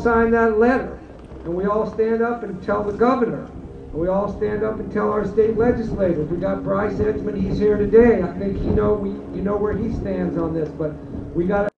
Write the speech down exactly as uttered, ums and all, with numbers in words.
sign that letter, and we all stand up and tell the governor, and we all stand up and tell our state legislators. We got Bryce Edgman, he's here today. I think you know we you know where he stands on this, but we got